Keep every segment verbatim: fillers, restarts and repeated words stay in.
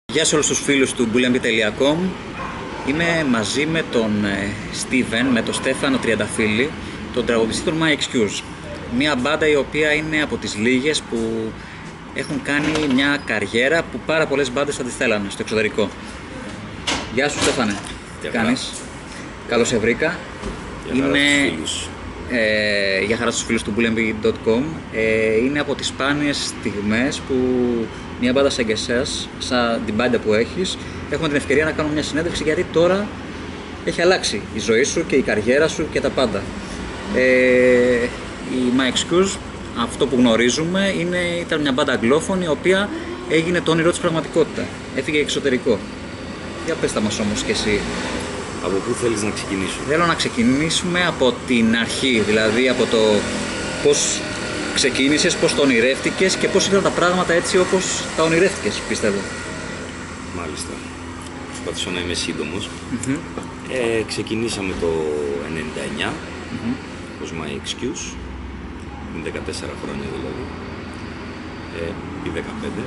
Γεια σε όλους τους φίλους του BullMp τελεία com. Είμαι μαζί με τον Steven, με τον Στέφανο Τριανταφύλλη, τον τραγουδιστή των My Excuse. Μια μπάντα η οποία είναι από τις λίγες που έχουν κάνει μια καριέρα που πάρα πολλές μπάντες θα τις θέλανε στο εξωτερικό. Γεια σου Στέφανε, τι κάνεις? Καλώς σε βρήκα. Για χαρά είναι... στους φίλους. Ε, για χαρά στους φίλους του BullMp τελεία com. ε, Είναι από τις σπάνιες στιγμές που μια μπάντα σαν και εσάς, σαν την μπάντα που έχεις, έχουμε την ευκαιρία να κάνουμε μια συνέντευξη, γιατί τώρα έχει αλλάξει η ζωή σου και η καριέρα σου και τα πάντα. Ε, η My Excuse, αυτό που γνωρίζουμε, είναι, ήταν μια μπάντα αγγλόφωνη η οποία έγινε το όνειρό της πραγματικότητα. Έφυγε εξωτερικό. Για πες τα μας όμως και εσύ. Από πού θέλεις να ξεκινήσουμε? Θέλω να ξεκινήσουμε από την αρχή, δηλαδή από το πώς ξεκίνησες, πώς το ονειρεύτηκες και πώς ήταν τα πράγματα έτσι όπως τα ονειρεύτηκες, πιστεύω. Μάλιστα. Προσπαθήσω να είμαι σύντομος. Mm-hmm. ε, ξεκινήσαμε το ενενήντα εννιά Mm-hmm. ως My Excuse, είναι δεκατέσσερα χρόνια δηλαδή, ε, ή δεκαπέντε,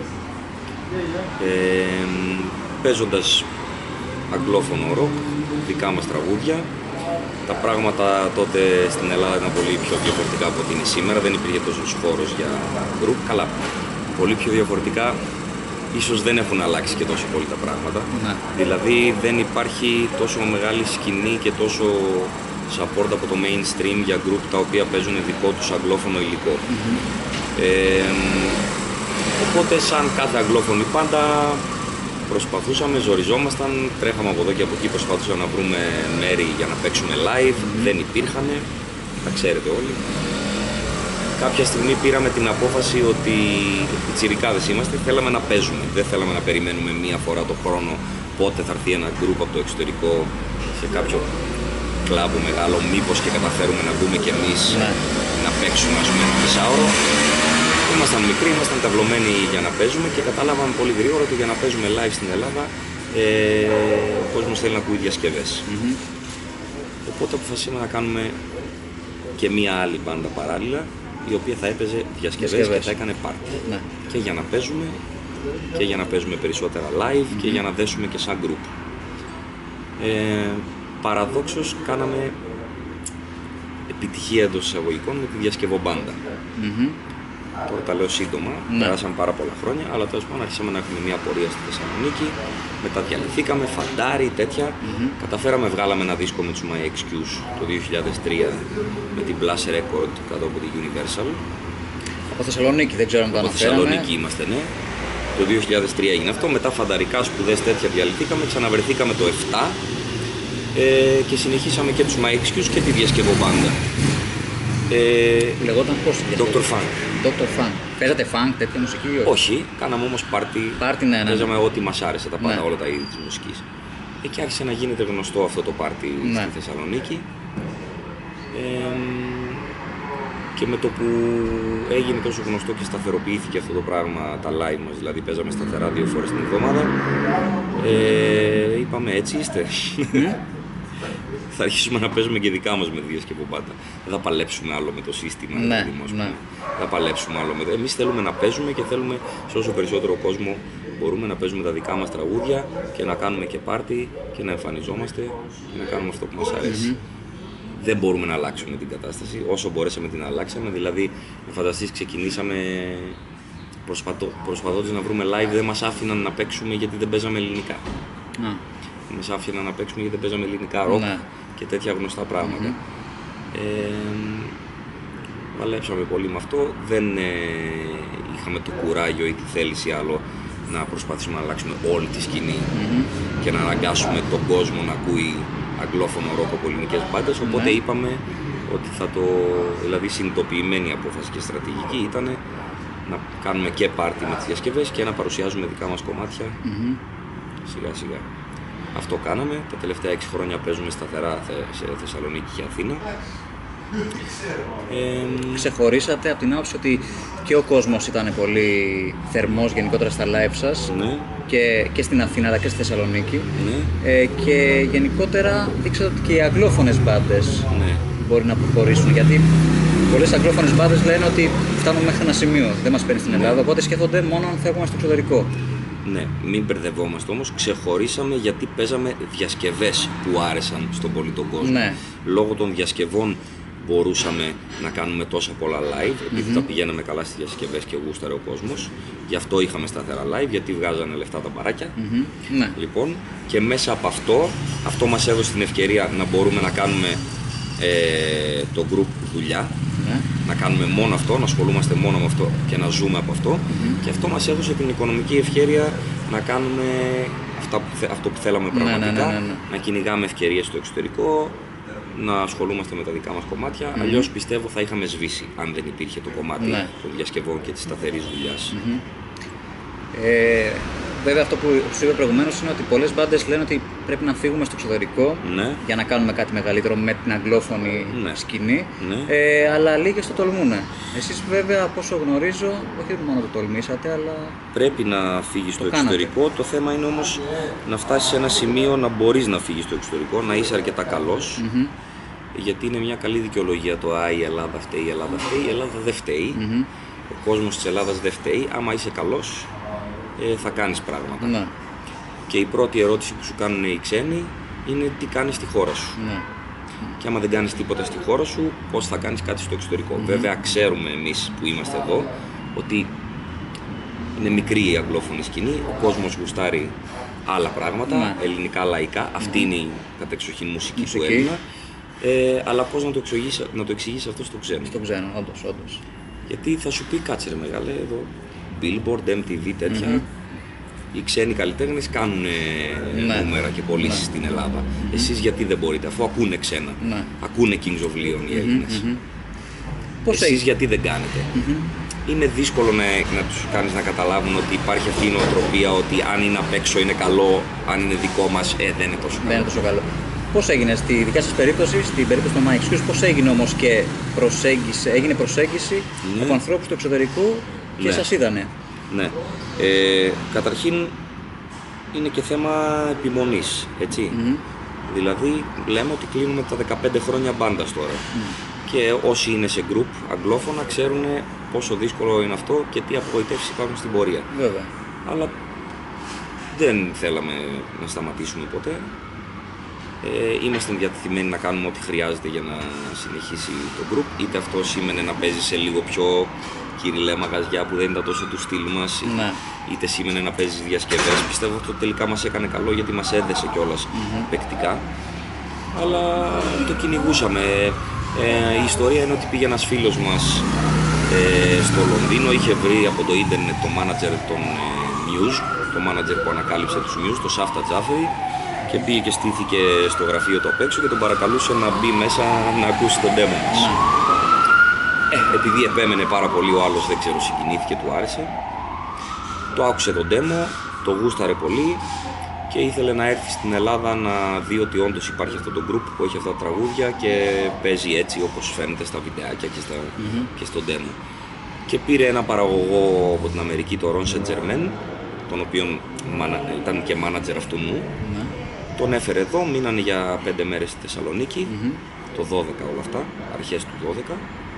ε, παίζοντας αγγλόφωνο ροκ, δικά μας τραγούδια. Τα πράγματα τότε στην Ελλάδα ήταν πολύ πιο διαφορετικά από ό,τι είναι σήμερα, δεν υπήρχε τόσος χώρος για group, καλά, πολύ πιο διαφορετικά, ίσως δεν έχουν αλλάξει και τόσο πολύ τα πράγματα. Ναι. Δηλαδή δεν υπάρχει τόσο μεγάλη σκηνή και τόσο support από το mainstream για group τα οποία παίζουν δικό τους αγγλόφωνο υλικό. Mm-hmm. ε, οπότε σαν κάθε αγγλόφωνη πάντα προσπαθούσαμε, ζοριζόμασταν, τρέχαμε από εδώ και από εκεί, προσπαθούσαμε να βρούμε μέρη για να παίξουμε live, mm-hmm. δεν υπήρχαν, τα ξέρετε όλοι. Κάποια στιγμή πήραμε την απόφαση ότι οι τσιρικάδες είμαστε, θέλαμε να παίζουμε, δεν θέλαμε να περιμένουμε μία φορά το χρόνο πότε θα έρθει ένα group από το εξωτερικό σε κάποιο κλαμπ μεγάλο, μήπως και καταφέρουμε να βγούμε κι εμείς mm-hmm. να παίξουμε, ας πούμε, ένα μισάωρο. Ήμασταν μικροί, ήμασταν ταυλωμένοι για να παίζουμε και καταλάβαμε πολύ γρήγορα ότι για να παίζουμε live στην Ελλάδα ε, ο κόσμος θέλει να ακούει διασκευές. Mm-hmm. Οπότε αποφασίσαμε να κάνουμε και μία άλλη μπάντα παράλληλα, η οποία θα έπαιζε διασκευές και θα έκανε πάρτι. Ναι. Και για να παίζουμε και για να παίζουμε περισσότερα live mm-hmm. και για να δέσουμε και σαν group. Ε, παραδόξως κάναμε επιτυχία εντός εισαγωγικών με τη διασκευομπάντα. Mm-hmm. Τώρα τα λέω σύντομα, ναι. Περάσαν πάρα πολλά χρόνια, αλλά τέλος πάντων άρχισαμε να έχουμε μια πορεία στη Θεσσαλονίκη, μετά διαλυθήκαμε, φαντάρι, τέτοια. Mm-hmm. Καταφέραμε, βγάλαμε ένα δίσκο με τους My Excuse το δύο χιλιάδες τρία με την Blast Record κάτω από τη Universal. Από Θεσσαλονίκη, δεν ξέρω αν το αναφέραμε. Από Θεσσαλονίκη είμαστε, ναι. Το δύο χιλιάδες τρία έγινε αυτό, μετά φανταρικά σπουδές τέτοια διαλυθήκαμε, ξαναβρεθήκαμε το επτά ε, και συνεχίσαμε και τους My Excuse και τη διασκευομπάντα. Ε, Λεγόταν πώς? Doctor Funk. Doctor Funk. Παίζατε funk, τέτοια μουσική ή όχι? Όχι, κάναμε όμως πάρτι. Πάρτι, ναι, ναι. Παίζαμε ό,τι μας άρεσε, τα πάντα, ναι. Όλα τα είδη της μουσικής. Εκεί άρχισε να γίνεται γνωστό αυτό το πάρτι, ναι. Στη Θεσσαλονίκη. Ε, και με το που έγινε τόσο γνωστό και σταθεροποιήθηκε αυτό το πράγμα, τα live μας, δηλαδή παίζαμε σταθερά δύο φορές την εβδομάδα, ε, είπαμε έτσι είστε. Θα αρχίσουμε να παίζουμε και δικά μας με διασκευομπάντα. Δεν θα παλέψουμε άλλο με το σύστημα. Ναι, δηλαδή, ναι. Δεν θα παλέψουμε άλλο με το. Εμείς θέλουμε να παίζουμε και θέλουμε σε όσο περισσότερο κόσμο μπορούμε να παίζουμε τα δικά μας τραγούδια και να κάνουμε και πάρτι και να εμφανιζόμαστε και να κάνουμε αυτό που μας αρέσει. Mm-hmm. Δεν μπορούμε να αλλάξουμε την κατάσταση. Όσο μπορέσαμε την αλλάξαμε. Δηλαδή, φανταστείς, ξεκινήσαμε προσπαθώντας να βρούμε live, δεν μας άφηναν να παίξουμε γιατί δεν παίζαμε ελληνικά. Mm. Μας άφηναν να παίξουμε γιατί δεν παίζαμε ελληνικά ροκ, ναι. Και τέτοια γνωστά πράγματα. Mm-hmm. Ε, παλέψαμε πολύ με αυτό, δεν ε, είχαμε το κουράγιο ή τη θέληση άλλο να προσπαθήσουμε να αλλάξουμε όλη τη σκηνή mm-hmm. και να αναγκάσουμε τον κόσμο να ακούει αγγλόφωνο ροκ από ελληνικές μπάντες, οπότε mm-hmm. είπαμε ότι θα το, δηλαδή συνειδητοποιημένη απόφαση και στρατηγική ήταν να κάνουμε και πάρτι με τις διασκευές και να παρουσιάζουμε δικά μας κομμάτια mm-hmm. σιγά σιγά. Αυτό κάναμε, τα τελευταία έξι χρόνια παίζουμε σταθερά σε Θεσσαλονίκη και Αθήνα. Ε, Ξεχωρίσατε από την άποψη ότι και ο κόσμος ήταν πολύ θερμός γενικότερα στα live σας, ναι. και, και στην Αθήνα αλλά και στη Θεσσαλονίκη, ναι. ε, και γενικότερα δείξατε ότι και οι αγγλόφωνες μπάντες, ναι. μπορεί να προχωρήσουν, γιατί πολλές αγγλόφωνες μπάντες λένε ότι φτάνουμε μέχρι ένα σημείο, δεν μας παίρνει στην Ελλάδα, οπότε σκέφτονται μόνο αν φεύγουμε στο εξωτερικό. Ναι, μην μπερδευόμαστε όμως, ξεχωρίσαμε γιατί παίζαμε διασκευές που άρεσαν στον πολύ τον κόσμο. Ναι. Λόγω των διασκευών μπορούσαμε να κάνουμε τόσα πολλά live, επειδή mm-hmm. τα πηγαίναμε καλά στις διασκευές και γούσταρε ο κόσμος. Γι' αυτό είχαμε σταθερά live, γιατί βγάζανε λεφτά τα μπαράκια. Mm-hmm. Ναι. Λοιπόν, και μέσα από αυτό, αυτό μας έδωσε την ευκαιρία να μπορούμε να κάνουμε ε, το group δουλειά. Ναι. Να κάνουμε μόνο αυτό, να ασχολούμαστε μόνο με αυτό και να ζούμε από αυτό. Mm-hmm. Και αυτό μας έδωσε την οικονομική ευκαιρία να κάνουμε αυτά που, αυτό που θέλαμε πραγματικά, ναι, ναι, ναι, ναι. Να κυνηγάμε ευκαιρίες στο εξωτερικό, να ασχολούμαστε με τα δικά μας κομμάτια. Mm-hmm. Αλλιώς πιστεύω θα είχαμε σβήσει αν δεν υπήρχε το κομμάτι ναι. των διασκευών και της σταθερής δουλειάς. Mm-hmm. ε, βέβαια, αυτό που σου είπα προηγουμένως είναι ότι πολλές μπάντες λένε ότι πρέπει να φύγουμε στο εξωτερικό ναι. για να κάνουμε κάτι μεγαλύτερο με την αγγλόφωνη ναι. σκηνή. Ναι. Ε, αλλά λίγες το τολμούν. Εσείς, βέβαια, από όσο γνωρίζω, όχι μόνο το τολμήσατε, αλλά. Πρέπει να φύγεις στο εξωτερικό. Κάνατε. Το θέμα είναι όμως να φτάσεις σε ένα σημείο να μπορείς να φύγεις στο εξωτερικό, να είσαι αρκετά καλός. Mm-hmm. Γιατί είναι μια καλή δικαιολογία το «Α, η Ελλάδα φταίει, η Ελλάδα φταίει». Η Ελλάδα δεν φταίει. Mm-hmm. Ο κόσμος της Ελλάδας δεν φταίει. Άμα είσαι καλός, ε, θα κάνεις πράγματα. Ναι. Και η πρώτη ερώτηση που σου κάνουν οι ξένοι είναι τι κάνεις στη χώρα σου. Ναι. Και άμα δεν κάνεις τίποτα στη χώρα σου, πώς θα κάνεις κάτι στο εξωτερικό. Mm-hmm. Βέβαια, ξέρουμε εμείς που είμαστε εδώ ότι είναι μικρή η αγγλόφωνη σκηνή. Ο κόσμος γουστάρει άλλα πράγματα, ναι. ελληνικά λαϊκά. Mm-hmm. Αυτή είναι η κατεξοχήν μουσική, μουσική. του Έλληνα. Ε, αλλά πώς να το εξηγήσεις, να το εξηγήσεις αυτό στο ξένο. Στο ξένο, όντως, όντως. Γιατί θα σου πει, κάτσε ρε μεγάλε, εδώ Billboard, εμ τι βι, τέτοια. Mm-hmm. Οι ξένοι καλλιτέχνες κάνουν ναι. νούμερα και πωλήσεις ναι. στην Ελλάδα. Mm-hmm. Εσείς γιατί δεν μπορείτε, αφού ακούνε ξένα. Ναι. Ακούνε Kings of Leon οι Έλληνες. Mm-hmm. Εσείς έχει... γιατί δεν κάνετε. Mm-hmm. Είναι δύσκολο να, να τους κάνεις να καταλάβουν ότι υπάρχει αυτή η νοοτροπία ότι αν είναι απ' έξω είναι καλό, αν είναι δικό μας, ε, δεν είναι τόσο καλό. Δεν είναι τόσο καλό. Πώς έγινε στη δικιά σας περίπτωση, στην περίπτωση των My Excuse, πώς έγινε όμως και προσέγγιση, έγινε προσέγγιση ναι. από ανθρώπους του εξωτερικού και ναι. σας είδανε. Ναι. Ε, καταρχήν είναι και θέμα επιμονής, έτσι. Mm-hmm. Δηλαδή λέμε ότι κλείνουμε τα δεκαπέντε χρόνια μπάντας τώρα. Mm. Και όσοι είναι σε group αγγλόφωνα ξέρουν πόσο δύσκολο είναι αυτό και τι απογοητεύσεις υπάρχουν στην πορεία. Βέβαια. Αλλά δεν θέλαμε να σταματήσουμε ποτέ. Ε, είμαστε διατεθειμένοι να κάνουμε ό,τι χρειάζεται για να συνεχίσει το group. Είτε αυτό σήμαινε να παίζει σε λίγο πιο κυριλέ μαγαζιά που δεν ήταν τόσο του στυλ μας, ναι. είτε σήμαινε να παίζει διασκευές. Πιστεύω αυτό τελικά μας έκανε καλό γιατί μας έδεσε κιόλας mm-hmm. παικτικά. Αλλά το κυνηγούσαμε. Ε, η ιστορία είναι ότι πήγε ένας φίλος μας ε, στο Λονδίνο, είχε βρει από το ίντερνετ το manager των ε, Muse, το manager που ανακάλυψε τους Muse, το Σάφτα Τζάφερη. Και πήγε και στήθηκε στο γραφείο του απ' έξω και τον παρακαλούσε να μπει μέσα να ακούσει τον demo μας. Ε, επειδή επέμενε πάρα πολύ ο άλλος, δεν ξέρω, συγκινήθηκε, του άρεσε. Το άκουσε τον demo, το γούσταρε πολύ και ήθελε να έρθει στην Ελλάδα να δει ότι όντως υπάρχει αυτό το group που έχει αυτά τα τραγούδια και παίζει έτσι όπως φαίνεται στα βιντεάκια και, στα, mm-hmm. και στο demo. Και πήρε ένα παραγωγό από την Αμερική, το Ron Saint Germain, τον οποίον ήταν και manager αυτού μου. Mm-hmm. Τον έφερε εδώ, μείνανε για πέντε μέρες στη Θεσσαλονίκη, mm-hmm. το δώδεκα όλα αυτά, αρχές του δώδεκα.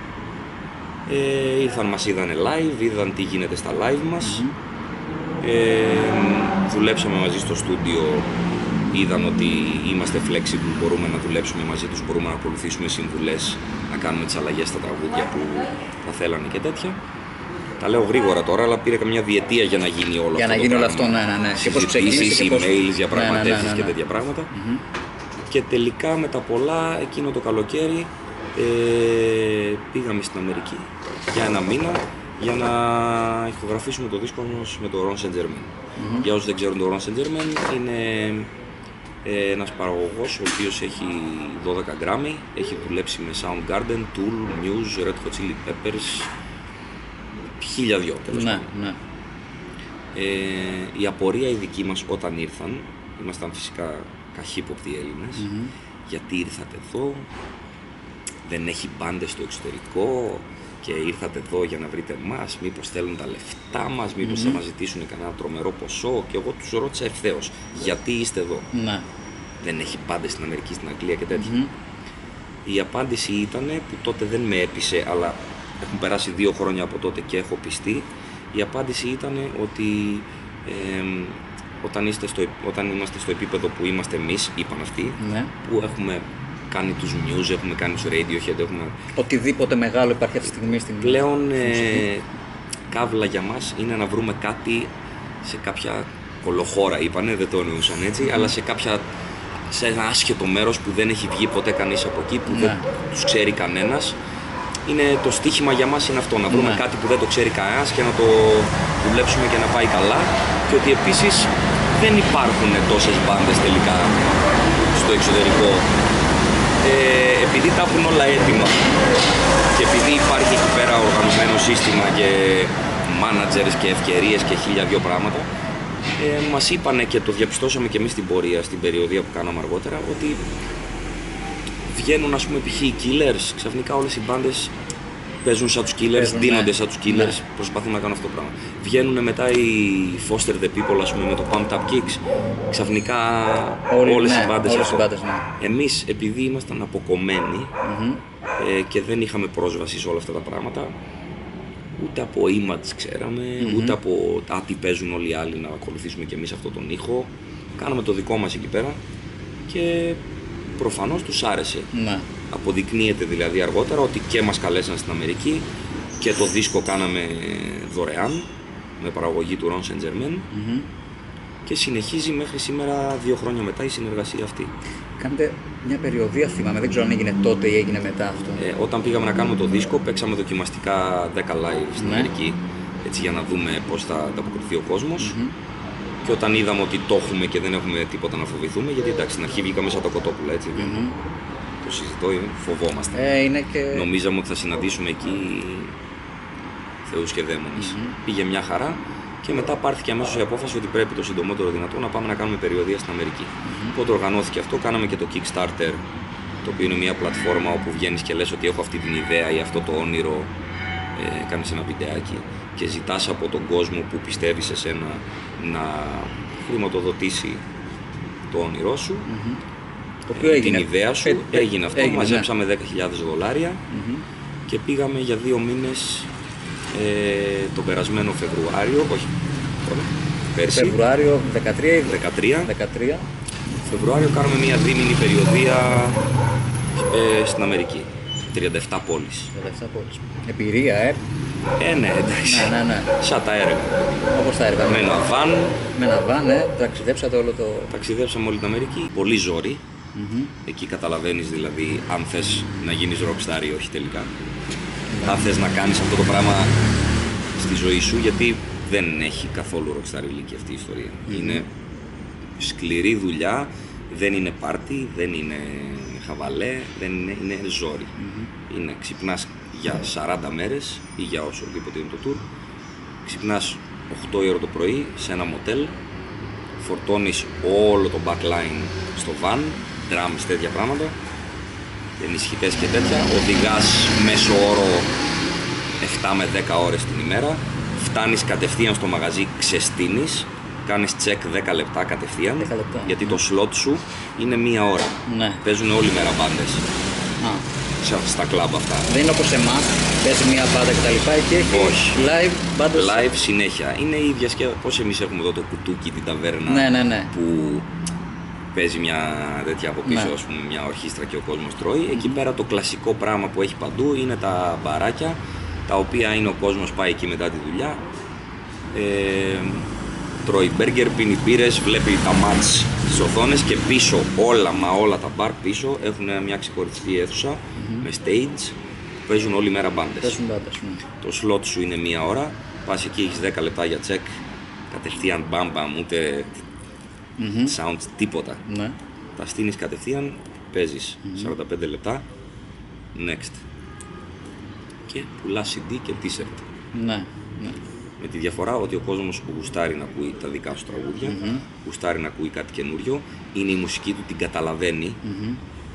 Ε, ήρθαν, μας είδανε live, είδαν τι γίνεται στα live μας. Mm-hmm. Ε, δουλέψαμε μαζί στο στούντιο, είδαν ότι είμαστε flexible, μπορούμε να δουλέψουμε μαζί τους, μπορούμε να ακολουθήσουμε συμβουλές, να κάνουμε τις αλλαγές στα τραγούδια που θα θέλανε και τέτοια. Τα λέω γρήγορα τώρα, αλλά πήρε καμιά διετία για να γίνει όλο για αυτό. Για να γίνει όλο αυτό, ναι, ναι, ναι. Και πώς ξεκίνησε. Emails, διαπραγματεύσεις ναι, ναι, ναι, ναι. και τέτοια πράγματα. Mm-hmm. Και τελικά με τα πολλά, εκείνο το καλοκαίρι ε, πήγαμε στην Αμερική για ένα μήνα για να ηχογραφήσουμε το δίσκο μας με το Ron Saint Germain. Mm-hmm. Για όσους δεν ξέρουν, το Ron Saint Germain είναι ε, ένας παραγωγός ο οποίος έχει δώδεκα Grammy, έχει δουλέψει με Soundgarden, Tool, Muse, Red Hot Chili Peppers, χίλια δυο τέλος ναι, ναι. Ε, η απορία η δική μας όταν ήρθαν, ήμασταν φυσικά καχύποπτοι Έλληνες, mm-hmm. γιατί ήρθατε εδώ, δεν έχει μπάντες στο εξωτερικό και ήρθατε εδώ για να βρείτε εμάς, μήπως θέλουν τα λεφτά μας, μήπως mm-hmm. θα μας ζητήσουν κανένα τρομερό ποσό. Και εγώ τους ρώτησα ευθέως, γιατί είστε εδώ, ναι. δεν έχει μπάντες στην Αμερική, στην Αγγλία και τέτοια. Mm-hmm. Η απάντηση ήταν, που τότε δεν με έπεισε, αλλά έχουν περάσει δύο χρόνια από τότε και έχω πιστεί, η απάντηση ήταν ότι Ε, όταν, είστε στο, όταν είμαστε στο επίπεδο που είμαστε εμείς, είπαν αυτοί, ναι. που έχουμε κάνει τους news, έχουμε κάνει τους Radiohead, έχουμε... Οτιδήποτε μεγάλο υπάρχει αυτή τη στιγμή στην πλέον ε, κάβλα για μας είναι να βρούμε κάτι σε κάποια κολοχώρα, είπανε, δεν το εννοούσαν έτσι, mm. αλλά σε κάποια, σε ένα άσχετο μέρος που δεν έχει βγει ποτέ κανείς από εκεί, που ναι. δεν τους ξέρει κανένας. Είναι το στοίχημα για μας είναι αυτό, να βρούμε ναι. κάτι που δεν το ξέρει κανένας και να το δουλέψουμε και να πάει καλά, και ότι επίσης δεν υπάρχουν τόσες μπάντες τελικά στο εξωτερικό. Ε, επειδή τα έχουν όλα έτοιμα και επειδή υπάρχει εκεί πέρα οργανωμένο σύστημα και managers και ευκαιρίες και χίλια δυο πράγματα, ε, μας είπανε και το διαπιστώσαμε και εμείς στην πορεία, στην περιοδία που κάναμε αργότερα, ότι βγαίνουν, ας πούμε, π.χ. οι Killers, ξαφνικά όλες οι μπάντες παίζουν σαν τους Killers, ντύνονται ναι. σαν τους Killers, ναι. προσπαθούν να κάνουν αυτό το πράγμα. Βγαίνουν μετά οι Foster the People, ας πούμε, με το BullMp.com, ξαφνικά Όλοι, όλες ναι, οι μπάντες αυτό. Ναι. Εμείς, επειδή ήμασταν αποκομμένοι mm-hmm. ε, και δεν είχαμε πρόσβαση σε όλα αυτά τα πράγματα, ούτε από image ξέραμε, mm-hmm. ούτε από α, τι παίζουν όλοι οι άλλοι, να ακολουθήσουμε κι εμείς αυτόν τον ήχο. Κάναμε το δικό μας εκεί πέρα και προφανώς τους άρεσε. Ναι. Αποδεικνύεται δηλαδή αργότερα ότι και μας καλέσαν στην Αμερική και το δίσκο κάναμε δωρεάν με παραγωγή του Ron Saint Germain mm-hmm. και συνεχίζει μέχρι σήμερα, δύο χρόνια μετά, η συνεργασία αυτή. Κάνετε μια περιοδία, θυμάμαι, δεν ξέρω αν έγινε τότε ή έγινε μετά αυτό. Ε, όταν πήγαμε να κάνουμε το δίσκο, παίξαμε δοκιμαστικά δέκα live στην ναι. Αμερική, έτσι, για να δούμε πώς θα ανταποκριθεί ο κόσμος. Mm-hmm. Και όταν είδαμε ότι το έχουμε και δεν έχουμε τίποτα να φοβηθούμε, γιατί εντάξει, στην αρχή βγήκαμε σαν το κοτόπουλα, έτσι. Mm-hmm. Το συζητώ, φοβόμαστε. Ε, είναι και... Νομίζαμε ότι θα συναντήσουμε εκεί θεούς και δαίμονες. Mm-hmm. Πήγε μια χαρά και μετά πάρθηκε αμέσως η απόφαση ότι πρέπει το συντομότερο δυνατό να πάμε να κάνουμε περιοδία στην Αμερική. Mm-hmm. Οπότε οργανώθηκε αυτό, κάναμε και το Kickstarter, το οποίο είναι μια πλατφόρμα όπου βγαίνεις και λες ότι έχω αυτή την ιδέα ή αυτό το όνειρο, ε, κάνεις ένα βιντεάκι και ζητάς από τον κόσμο που πιστεύει σε σένα να χρηματοδοτήσει το όνειρό σου. Mm-hmm. Το οποίο έγινε. Την ιδέα σου, ε, έγινε αυτό, έγινε, μαζέψαμε ναι. δέκα χιλιάδες δολάρια mm-hmm. και πήγαμε για δύο μήνες ε, τον περασμένο Φεβρουάριο, όχι, τώρα, πέρσι. Φεβρουάριο δεκατρία. δεκατρία. δεκατρία. Φεβρουάριο κάνουμε μια δίμηνη περιοδία ε, στην Αμερική, τριάντα επτά πόλεις. τριάντα επτά πόλεις. Εμπειρία, ε. Ε, ναι, εντάξει. Ναι, ναι, ναι. Σαν τα έργα. Όπως τα έργα. Με ένα βαν. Με ένα βαν, ναι. Ταξιδέψατε όλο το... Ταξιδέψαμε όλη την Αμερική. Πολύ ζόρι. Mm-hmm. Εκεί καταλαβαίνεις δηλαδή αν θες να γίνεις rockstar ή όχι τελικά. Mm-hmm. Αν θες να κάνεις αυτό το πράγμα στη ζωή σου, γιατί δεν έχει καθόλου rockstar ηλίκη αυτή η ιστορία. Mm-hmm. Είναι σκληρή δουλειά, δεν είναι πάρτι, δεν είναι χαβαλέ, δεν είναι, είναι ζόρι. Mm-hmm. Είναι, ξυπνάς για σαράντα μέρες ή για όσο οτιδήποτε είναι το tour, ξυπνάς οκτώ η ώρα το πρωί σε ένα μοτέλ, φορτώνεις όλο το backline στο van, drums, τέτοια πράγματα, ενισχυτές και τέτοια, οδηγάς μέσο όρο επτά με δέκα ώρες την ημέρα, φτάνεις κατευθείαν στο μαγαζί, ξεστείνεις, κάνεις check δέκα λεπτά κατευθείαν, δέκα λεπτά. Γιατί το slot σου είναι μία ώρα. Ναι. Παίζουν όλη μέρα μπάντες. Α. Στα κλαμπ αυτά. Δεν είναι όπως εμάς, παίζει μία μπάντα και τα λοιπά, εκεί έχει live μπάντες. Live συνέχεια. Είναι η διασκέδαση. Πώς εμείς έχουμε εδώ το κουτούκι, την ταβέρνα, ναι, ναι, ναι. που παίζει μια τέτοια από πίσω, ναι. ας πούμε, μια ορχήστρα και ο κόσμος τρώει. Εκεί πέρα το κλασικό πράγμα που έχει παντού είναι τα μπαράκια, τα οποία είναι ο κόσμος πάει εκεί μετά τη δουλειά. Ε, τρώει μπέργκερ, πίνει μπύρες, βλέπει τα μάτς στις οθόνες και πίσω όλα, μα όλα τα μπαρ πίσω έχουν μια ξεχωριστή αίθουσα mm-hmm. με stage που παίζουν όλη μέρα μπάντες. Παίζουν μπάντες, ναι. Το slot σου είναι μία ώρα, πας εκεί, έχεις δέκα λεπτά για check, κατευθείαν μπαμ μπαμ, ούτε mm-hmm. sound, τίποτα. Ναι. Τα στείνεις κατευθείαν, παίζεις mm-hmm. σαράντα πέντε λεπτά, next. Και πουλάς σι ντι και t-shirt. Ναι, ναι. Με τη διαφορά ότι ο κόσμος γουστάρει να ακούει τα δικά σου τραγούδια, mm-hmm. γουστάρει να ακούει κάτι καινούριο, είναι η μουσική του, την καταλαβαίνει. Mm-hmm.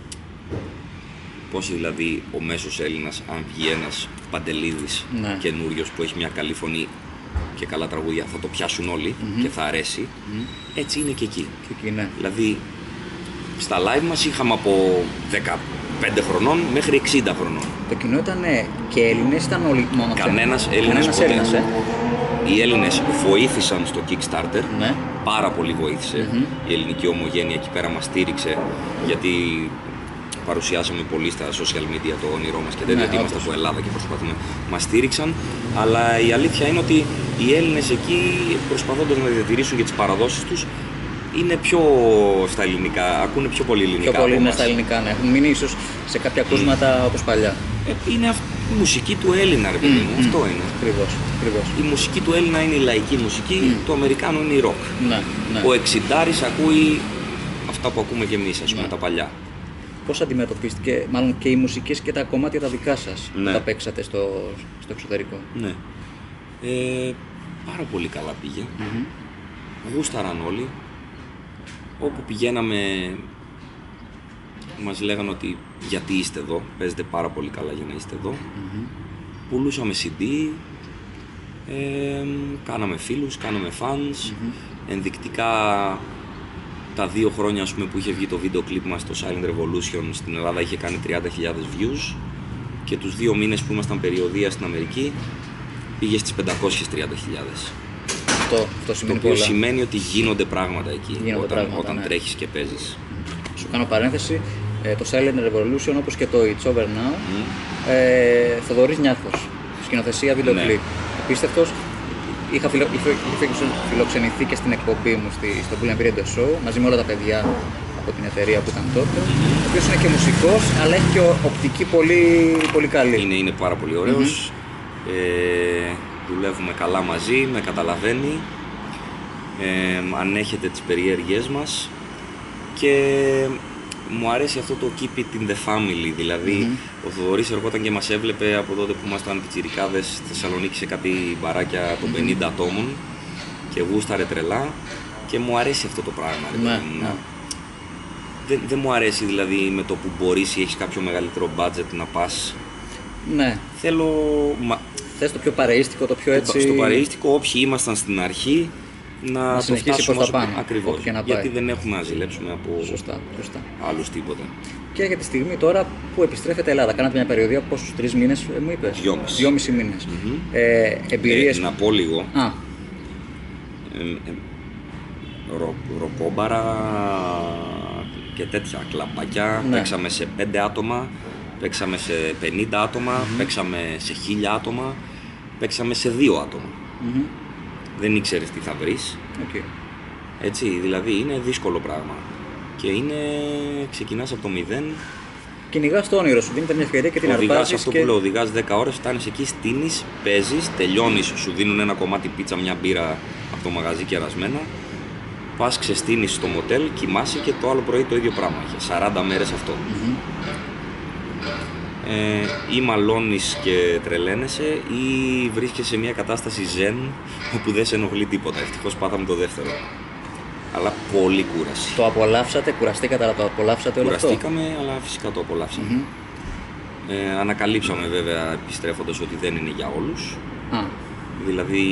Πώς δηλαδή ο μέσος Έλληνας, αν βγει ένας Παντελίδης ναι. καινούριος που έχει μια καλή φωνή και καλά τραγούδια, θα το πιάσουν όλοι mm-hmm. και θα αρέσει. Mm-hmm. Έτσι είναι και εκεί. Και εκεί ναι. Δηλαδή στα live μας είχαμε από δεκαπέντε χρονών μέχρι εξήντα χρονών. Το κοινό ήταν και Έλληνες, ήταν όλοι μόνο κανένας Έλληνας ποτέ. Έλληνας, ε. οι Έλληνες βοήθησαν στο Kickstarter, ναι. πάρα πολύ βοήθησε. Mm-hmm. Η ελληνική ομογένεια εκεί πέρα μας στήριξε, γιατί παρουσιάσαμε πολύ στα social media το όνειρό μας και τέτοια, ότι είμαστε από Ελλάδα και προσπαθούμε. Μας στήριξαν, αλλά η αλήθεια είναι ότι οι Έλληνες εκεί, προσπαθώντας να διατηρήσουν και τις παραδόσεις τους, είναι πιο στα ελληνικά, ακούνε πιο πολύ ελληνικά. Πιο πολύ είναι στα ελληνικά, ναι. Έχουν μείνει ίσως σε κάποια ακούσματα mm. όπως παλιά. Ε, είναι αυ- η μουσική του Έλληνα, ρε παιδί μου, mm. αυτό είναι. Ακριβώς, ακριβώς. Η μουσική του Έλληνα είναι η λαϊκή μουσική, mm. του Αμερικάνου είναι η ροκ. Ναι, ναι. Ο εξιντάρης ακούει αυτά που ακούμε και εμείς, ας πούμε, ναι. τα παλιά. Πώς αντιμετωπίστηκε, μάλλον και οι μουσικές και τα κομμάτια τα δικά σας, ναι. που τα παίξατε στο, στο εξωτερικό? Ναι. Ε, πάρα πολύ καλά πήγε. Mm-hmm. Γούσταραν όλοι. Όπου πηγαίναμε μας λέγανε ότι γιατί είστε εδώ, παίζετε πάρα πολύ καλά για να είστε εδώ. Mm-hmm. Πουλούσαμε σι ντι, ε, κάναμε φίλους, κάναμε fans. Mm-hmm. Ενδεικτικά τα δύο χρόνια, ας πούμε, που είχε βγει το βίντεο κλιπ μας στο Silent Revolution στην Ελλάδα είχε κάνει τριάντα χιλιάδες views και τους δύο μήνες που ήμασταν περιοδεία στην Αμερική πήγε στις πεντακόσιες τριάντα χιλιάδες. Αυτό, αυτό σημαίνει το οποίο πολλά. Σημαίνει ότι γίνονται πράγματα εκεί γίνονται όταν, πράγματα, όταν ναι. τρέχεις και παίζεις. Σου κάνω παρένθεση, το Silent Revolution όπως και το It's Over Now, mm. ε, Θοδωρής Νιάρχος, σκηνοθεσία βίντεο κλιπ. Ναι. Απίστευτος. Είχα, φιλο, είχα φιλοξενηθεί και στην εκπομπή μου στη, στο BullMp Show μαζί με όλα τα παιδιά από την εταιρεία που ήταν τότε. Ο οποίος είναι και μουσικός, αλλά έχει και οπτική πολύ, πολύ καλή. Είναι, είναι πάρα πολύ ωραίος. Mm-hmm. Ε, δουλεύουμε καλά μαζί, με καταλαβαίνει. Ε, ανέχεται τις περιέργειές μας και μου αρέσει αυτό το keep it in the family, δηλαδή mm-hmm. ο Θοδωρής ερχόταν και μας έβλεπε από τότε που ήμασταν πιτσιρικάδες στη Θεσσαλονίκη σε κάτι μπαράκια των mm-hmm. πενήντα ατόμων και γούσταρε τρελά και μου αρέσει αυτό το πράγμα. Ναι, δηλαδή. ναι. Δεν, δεν μου αρέσει δηλαδή με το που μπορείς ή έχεις κάποιο μεγαλύτερο budget να πας. Ναι. Θέλω... Μα... Θες το πιο παρεΐστικο, το πιο έτσι... Στο παρεΐστικο όποιοι ήμασταν στην αρχή να, να το φτάσουμε προς τα πάνω. Ακριβώς, γιατί δεν έχουμε να ζηλέψουμε από σωστά, σωστά. άλλους τίποτα. Και για τη στιγμή τώρα που επιστρέφετε Ελλάδα, κάνατε μια περιοδία πόσους, τρεις μήνες μου είπες? Δυόμιση. Δυόμιση μήνες. Mm-hmm. Ε, εμπειρίες... Ε, να πω λίγο. Α. Ε, ε, ρο, ροκόμπαρα και τέτοια κλαμπάκια, ναι. Παίξαμε σε πέντε άτομα, παίξαμε σε πενήντα άτομα, mm-hmm. παίξαμε σε χίλια άτομα, παίξαμε σε δύο άτομα. Mm-hmm. Δεν ήξερες τι θα βρεις. Okay. Έτσι, δηλαδή είναι δύσκολο πράγμα. Και είναι, ξεκινάς από το μηδέν. Κυνηγάς το όνειρο σου, δίνεται μια ευκαιρία και την αρπάζεις. Οδηγάς αυτό και... που λέω, οδηγάς δέκα ώρες, φτάνεις εκεί, στείνεις, παίζεις, τελειώνεις, σου δίνουν ένα κομμάτι πίτσα, μια μπύρα από το μαγαζί κερασμένα. Πας, ξεστείνεις στο μοτέλ, κοιμάσαι και το άλλο πρωί το ίδιο πράγμα. Είχε σαράντα μέρες αυτό. Mm-hmm. Ε, ή μαλώνεις και τρελαίνεσαι ή βρίσκεσαι σε μια κατάσταση ζεν όπου δεν σε ενοχλεί τίποτα. Ευτυχώς πάθαμε το δεύτερο. Αλλά πολύ κούραση. Το απολαύσατε, κουραστήκατε, αλλά το απολαύσατε όλο αυτό? Κουραστήκαμε, αλλά φυσικά το απολαύσαμε. Mm-hmm. Ε, ανακαλύψαμε βέβαια επιστρέφοντας ότι δεν είναι για όλους. Ah. Δηλαδή,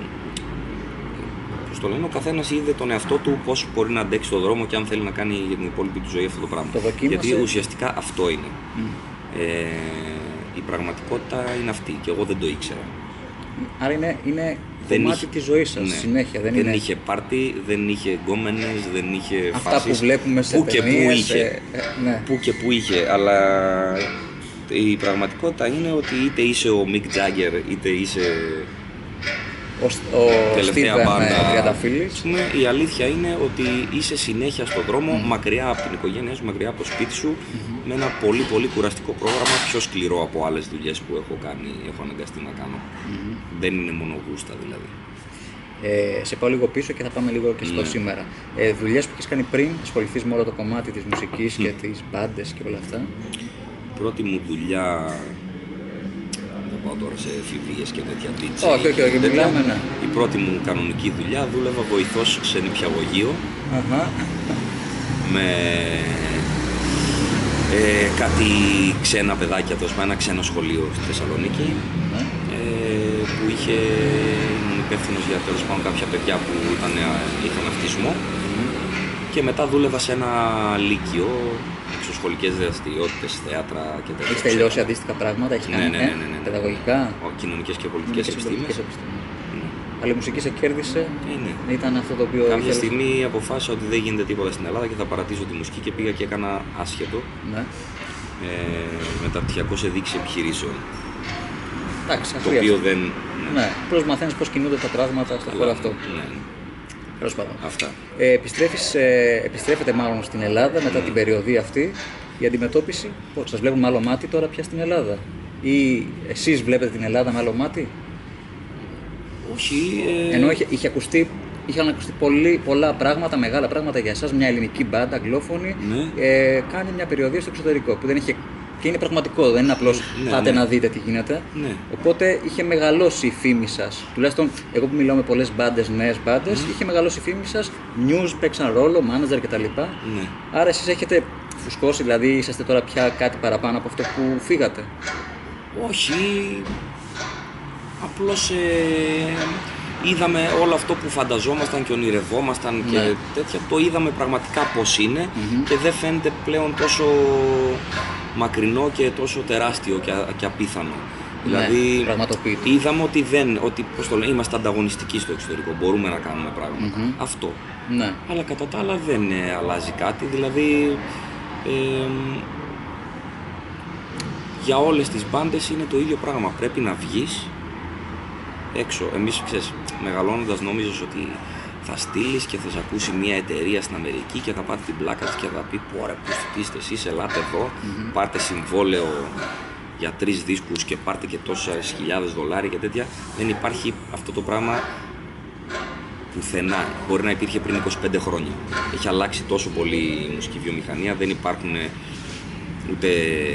πώς το λένε, ο καθένας είδε τον εαυτό του πώς μπορεί να αντέξει τον δρόμο και αν θέλει να κάνει για την υπόλοιπη του ζωή αυτό το πράγμα. Το δοκίμασε. Γιατί ουσιαστικά αυτό είναι. Mm. Ε, η πραγματικότητα είναι αυτή και εγώ δεν το ήξερα. Άρα είναι, είναι δεν κομμάτι είχε, της ζωής σας, ναι, συνέχεια. Δεν, δεν είναι... είχε πάρτι, δεν είχε γκόμενες, δεν είχε αυτά φάσεις. Που βλέπουμε σε που ταινίες, και που είχε. Ε, ναι. Που και που είχε, αλλά η πραγματικότητα είναι ότι είτε είσαι ο Μικ Τζάγκερ, είτε είσαι ο, ο τελευταία μπάντα, τριανταφύλλης. Η αλήθεια είναι ότι είσαι συνέχεια στον δρόμο, mm. μακριά από την οικογένειά σου, μακριά από το σπίτι σου, mm-hmm. με ένα πολύ πολύ κουραστικό πρόγραμμα, πιο σκληρό από άλλες δουλειές που έχω κάνει, έχω αναγκαστεί να κάνω. Mm-hmm. Δεν είναι μόνο γούστα δηλαδή. Ε, σε πάω λίγο πίσω και θα πάμε λίγο και στο mm. σήμερα. Ε, δουλειές που έχεις κάνει πριν, ασχοληθείς με όλο το κομμάτι της μουσικής mm. και τις μπάντες και όλα αυτά. Η πρώτη μου δουλειά, δεν πάω τώρα σε εφηβείες και τέτοια τίτσα. Όχι, όχι, όχι, μιλάμε, ναι. Η πρώτη μου κανονική δουλειά, δούλευα βοηθός σε νηπιαγωγείο. Uh-huh. Με ε, κάτι ξένα παιδάκια, τόσο ένα ξένο σχολείο στη Θεσσαλονίκη. Uh-huh. Ε, που είχε υπεύθυνος για τέλος πάντων κάποια παιδιά που ήταν, είχαν αυτισμό. Mm-hmm. Και μετά δούλευα σε ένα λύκειο, εξωσχολικές δραστηριότητες, θέατρα και τέτοια. Έχεις τελειώσει αντίστοιχα πράγματα, έχεις κάνει ναι, ναι, ναι, ναι, ναι. παιδαγωγικά, κοινωνικές και πολιτικές επιστήμες. επιστήμες. Mm. αλλά η μουσική σε κέρδισε. Ε, ναι. Ήταν αυτό το οποίο. Κάποια ήθελες. στιγμή αποφάσισα ότι δεν γίνεται τίποτα στην Ελλάδα και θα παρατήσω τη μουσική και πήγα και έκανα άσχετο. Ναι. Ε, μεταπτυχιακό σε δίκηση επιχειρήσεων. Εντάξει, το οποίο δεν. Ναι, ναι. Πώς μαθαίνεις πώς κινούνται τα πράγματα στο χώρο αυτό. Ναι. Τέλος πάντων. Αυτά. Ε, επιστρέφεις, ε, επιστρέφετε μάλλον στην Ελλάδα μετά ναι. την περιοδία αυτή. Η αντιμετώπιση, πώς σας βλέπουν με άλλο μάτι τώρα πια στην Ελλάδα, ή εσείς βλέπετε την Ελλάδα με άλλο μάτι? Όχι. Ε... Ενώ είχε, είχε ακουστεί, είχαν ακουστεί πολύ, πολλά πράγματα, μεγάλα πράγματα για εσάς, μια ελληνική μπάντα αγγλόφωνη, ναι. ε, κάνει μια περιοδία στο εξωτερικό που δεν είχε. Και είναι πραγματικό, δεν είναι απλώς ναι, πάτε ναι. να δείτε τι γίνεται. Ναι. Οπότε είχε μεγαλώσει η φήμη σας. Τουλάχιστον εγώ που μιλάω με πολλές μπάντες, νέες μπάντες, mm. είχε μεγαλώσει η φήμη σας. News παίξαν ρόλο, manager κτλ. Ναι. Άρα εσείς έχετε φουσκώσει, δηλαδή είσαστε τώρα πια κάτι παραπάνω από αυτό που φύγατε? Όχι. Απλώς ε, είδαμε όλο αυτό που φανταζόμασταν και ονειρευόμασταν ναι. και τέτοια. Το είδαμε πραγματικά πώς είναι mm-hmm. και δεν φαίνεται πλέον τόσο μακρινό και τόσο τεράστιο και, α, και απίθανο. Ναι, δηλαδή είδαμε ότι, δεν, ότι πώς το λένε, είμαστε ανταγωνιστικοί στο εξωτερικό, μπορούμε να κάνουμε πράγματα. Mm-hmm. Αυτό. Ναι. Αλλά κατά τα άλλα δεν ε, αλλάζει κάτι. Δηλαδή ε, για όλες τις μπάντες είναι το ίδιο πράγμα. Πρέπει να βγεις έξω. Εμείς, ξέρεις, μεγαλώνοντας νόμιζες ότι θα στείλεις και θα σε ακούσει μια εταιρεία στην Αμερική και θα πάτε την πλάκα της και θα πει πω ρε πώς είστε εσείς, ελάτε εδώ, mm-hmm. πάρτε συμβόλαιο για τρεις δίσκους και πάρτε και τόσες χιλιάδες δολάρια και τέτοια. Δεν υπάρχει αυτό το πράγμα πουθενά. Μπορεί να υπήρχε πριν είκοσι πέντε χρόνια. Έχει αλλάξει τόσο πολύ η μουσική βιομηχανία, δεν υπάρχουν ούτε,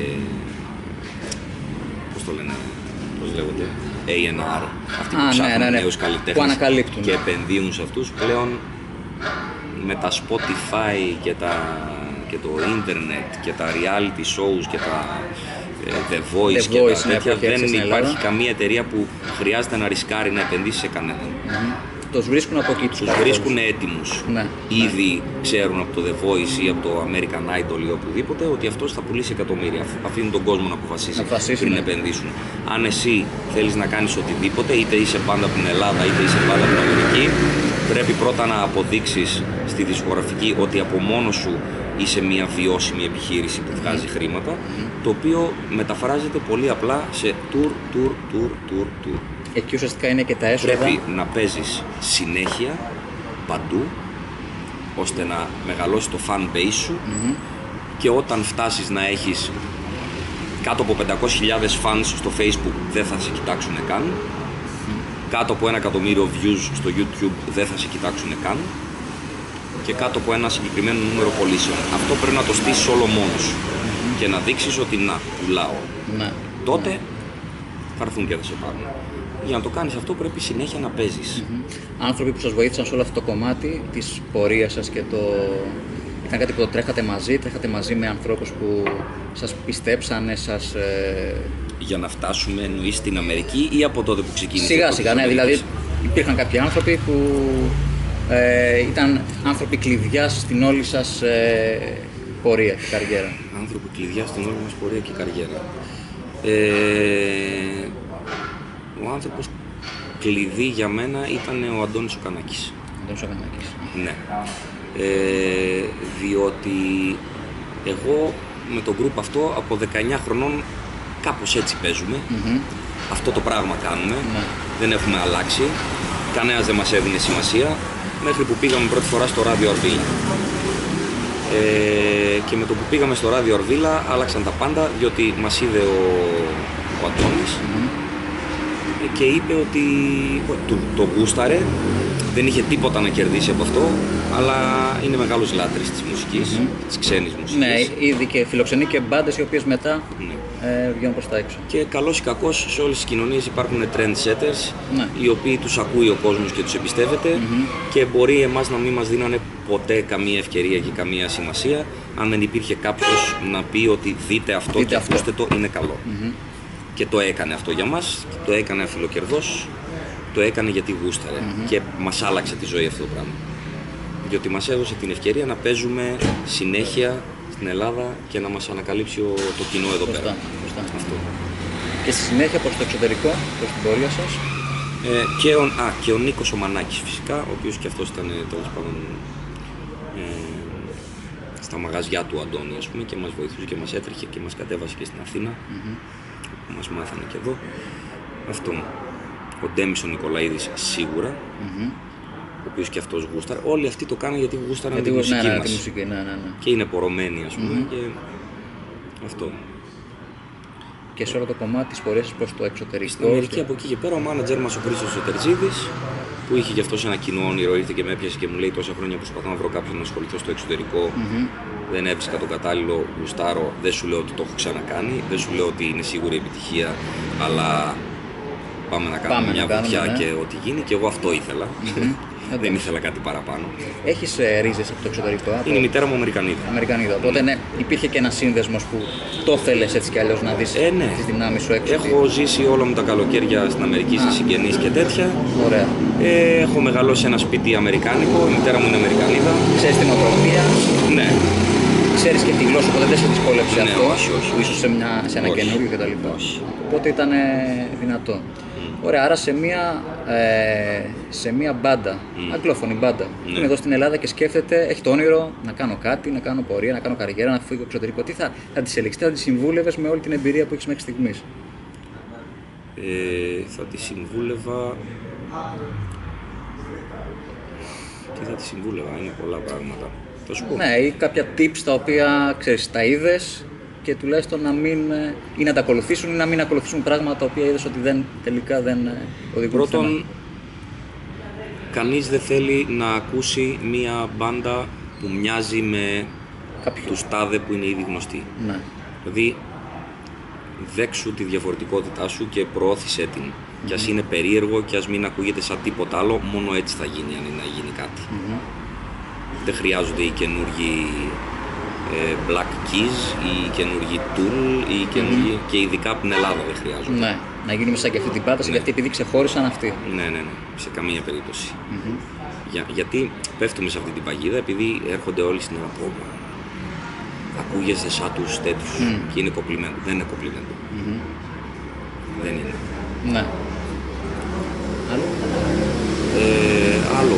πώς το λένε, πώς λέγονται, έι εν αρ, αυτοί που Α, ψάχνουν ναι, ναι, ναι. νέους καλλιτέχνες και επενδύουν σε αυτούς. Πλέον με τα Spotify και, τα, και το ίντερνετ και τα reality shows και τα ε, The Voice The και Voice, τα ναι, τέτοια, δεν υπάρχει Ελλάδα. καμία εταιρεία που χρειάζεται να ρισκάρει να επενδύσει σε κανέναν. Mm-hmm. Τους βρίσκουν από εκεί τους Τους βρίσκουν έτοιμους. Ναι, Ήδη ναι. ξέρουν από το The Voice ή από το American Idol ή οπουδήποτε ότι αυτός θα πουλήσει εκατομμύρια. Αφήνουν τον κόσμο να αποφασίσει, να αποφασίσει πριν ναι. επενδύσουν. Αν εσύ θέλεις να κάνεις οτιδήποτε, είτε είσαι πάντα από την Ελλάδα είτε είσαι πάντα από την Αμερική, πρέπει πρώτα να αποδείξεις στη δισκογραφική ότι από μόνος σου είσαι μια βιώσιμη επιχείρηση που βγάζει mm. χρήματα, mm. το οποίο μεταφράζεται πολύ απλά σε tour, tour, tour, tour, tour. Εκεί ουσιαστικά είναι και τα έσοδα. Πρέπει να παίζεις συνέχεια, παντού, ώστε να μεγαλώσει το fan base σου mm-hmm. και όταν φτάσεις να έχεις κάτω από πεντακόσιες χιλιάδες fans στο Facebook δεν θα σε κοιτάξουν καν, mm-hmm. κάτω από ένα εκατομμύριο views στο YouTube δεν θα σε κοιτάξουν καν και κάτω από ένα συγκεκριμένο νούμερο πωλήσεων. Αυτό πρέπει να το στήσεις όλο μόνος σου mm-hmm. και να δείξεις ότι να, πουλάω. Ναι. Τότε ναι. θα έρθουν και θα σε πάρουν. Για να το κάνεις αυτό πρέπει συνέχεια να παίζεις. Mm-hmm. Άνθρωποι που σας βοήθησαν σε όλο αυτό το κομμάτι της πορείας σας και το... Ήταν κάτι που το τρέχατε μαζί, τρέχατε μαζί με ανθρώπους που σας πιστέψανε, σας... Ε... Για να φτάσουμε εννοείς στην Αμερική ή από τότε που ξεκίνησε? Σιγά σιγά, ναι, δηλαδή υπήρχαν κάποιοι άνθρωποι που ε, ήταν άνθρωποι κλειδιά στην όλη σας ε, πορεία και καριέρα. Άνθρωποι κλειδιά στην όλη μας πορεία και καριέρα. Ε... Ο άνθρωπος κλειδί για μένα ήταν ο Αντώνης ο Κανάκης. Αντώνης ο Κανάκης. Ναι. Ε, διότι εγώ με το group αυτό από δεκαεννιά χρονών κάπως έτσι παίζουμε. Mm-hmm. Αυτό το πράγμα κάνουμε. Mm-hmm. Δεν έχουμε αλλάξει. Κανένας δεν μας έδινε σημασία. Μέχρι που πήγαμε πρώτη φορά στο ράδιο Αρβίλα. Ε, και με το που πήγαμε στο ράδιο Αρβίλα άλλαξαν τα πάντα, διότι μας είδε ο, ο Αντώνης. Mm-hmm. Και είπε ότι το, το γούσταρε, δεν είχε τίποτα να κερδίσει από αυτό, αλλά είναι μεγάλος λάτρης της μουσικής, mm-hmm. της ξένης μουσικής. Ναι, ήδη και φιλοξενεί και μπάντες οι οποίες μετά ναι. ε, βγαίνουν προς τα έξω. Και καλώς ή κακώς σε όλες τις κοινωνίες υπάρχουν trendsetters, ναι. οι οποίοι τους ακούει ο κόσμος και τους εμπιστεύεται mm-hmm. και μπορεί εμάς να μην μας δίνανε ποτέ καμία ευκαιρία και καμία σημασία, αν δεν υπήρχε κάποιος να πει ότι δείτε αυτό δείτε και αυτό. Ακούστε το, είναι καλό. Mm-hmm. Και το έκανε αυτό για μας, το έκανε αφιλοκερδός, το έκανε γιατί γούσταρε mm-hmm. και μας άλλαξε τη ζωή αυτό το πράγμα. Διότι μας έδωσε την ευκαιρία να παίζουμε συνέχεια στην Ελλάδα και να μας ανακαλύψει ο, το κοινό εδώ μπροστά, πέρα. Μπροστά. Αυτό. Και στη συνέχεια προς το εξωτερικό, προς την πορεία σας. Ε, και, ο, α, και ο Νίκος ο Μανάκης φυσικά, ο οποίος και αυτός ήταν τέλος πάντων ε, στα μαγαζιά του Αντώνη, ας πούμε, και μας βοηθούσε και μας έτρεχε και μας κατέβασε και στην Αθήνα, mm-hmm. που μας μάθανε και εδώ. Αυτό. Ο Ντέμις ο Νικολαίδης σίγουρα, mm-hmm. ο οποίος και αυτός γούσταρε. Όλοι αυτοί το κάνουν γιατί γούσταραν γιατί τη μουσική ναι, μας. Τη μουσική, ναι, ναι, ναι. Και είναι πορωμένοι, ας πούμε, mm-hmm. και αυτό. Και σε όλο το κομμάτι της πορείας προς το εξωτερικό. Στην Αμερική από εκεί και πέρα, ο μάνατζερ μας ο Χρήστος ο Τερζίδης, που είχε γι' αυτό ένα κοινό όνειρο, ήρθε και με έπιασε και μου λέει: τόσα χρόνια προσπαθώ να βρω κάποιον να ασχοληθώ στο εξωτερικό. Mm-hmm. Δεν έβρισκα τον κατάλληλο, γουστάρω. Δεν σου λέω ότι το έχω ξανακάνει, δεν σου λέω ότι είναι σίγουρη επιτυχία, αλλά πάμε να κάνουμε πάμε μια βουτιά ναι. και ό,τι γίνει. Και εγώ αυτό ήθελα. Mm-hmm. Δεν ήθελα κάτι παραπάνω. Έχεις ε, ρίζες από το εξωτερικό. Είναι από... η μητέρα μου Αμερικανίδα. Αμερικανίδα. Οπότε ναι, υπήρχε και ένας σύνδεσμος που το θέλες έτσι κι αλλιώς να δεις ε, ναι. τις δυνάμεις σου έξω. Έχω ζήσει όλα μου τα καλοκαίρια στην Αμερική, σε συγγενείς και τέτοια. Ωραία. Ε, έχω μεγαλώσει ένα σπίτι αμερικάνικο. Η μητέρα μου είναι Αμερικανίδα. Ξέρεις την οτροπία. Ναι. Ξέρεις και τη γλώσσα, οπότε δεν σε δυσκόλεψε ναι, αυτό. Όχι, όχι. Ίσως σε, μια, σε ένα καινούριο κτλ. Οπότε ήταν δυνατό. Ωραία, άρα σε μια, ε, σε μια μπάντα, mm. αγγλόφωνη μπάντα, mm. που είναι εδώ στην Ελλάδα και σκέφτεται, έχει το όνειρο να κάνω κάτι, να κάνω πορεία, να κάνω καριέρα, να φύγω εξωτερικό. Τι θα, θα της ελεγχθεί, θα τη συμβούλευες με όλη την εμπειρία που έχεις μέχρι στιγμής? Ε, θα τη συμβούλευα... Τι θα τη συμβούλευα, είναι πολλά πράγματα. Θα σου πω. Ναι, ή κάποια tips τα οποία, ξέρεις, τα είδες και τουλάχιστον να μην ή να τα ακολουθήσουν ή να μην ακολουθήσουν πράγματα τα οποία είδες ότι δεν, τελικά δεν οδηγούν. Πρώτον, κανείς δεν θέλει να ακούσει μία μπάντα που μοιάζει με Κάποιο. τους τάδε που είναι ήδη γνωστοί. Ναι. Δηλαδή, δέξου τη διαφορετικότητά σου και προώθησέ την. Mm-hmm. Και ας είναι περίεργο και ας μην ακούγεται σαν τίποτα άλλο, μόνο έτσι θα γίνει αν είναι να γίνει κάτι. Mm-hmm. Δεν χρειάζονται οι καινούργιοι ε, Black Keys, οι καινούργιοι Tool, οι καινούργιοι, mm-hmm. και ειδικά από την Ελλάδα δεν χρειάζονται. Ναι, να γίνουμε σαν και αυτή την πρόταση, ναι. γιατί επειδή ξεχώρισαν αυτοί. Ναι, ναι, ναι, σε καμία περίπτωση. Mm-hmm. Για, γιατί πέφτουμε σε αυτή την παγίδα, επειδή έρχονται όλοι στην Ελλάδα. Ακούγεσαι σαν τους τέτοιους mm. και είναι κομπλιμέντο. Δεν είναι κομπλιμέντο. Mm-hmm. Δεν είναι. Ναι. Άλλο. Ε, άλλο.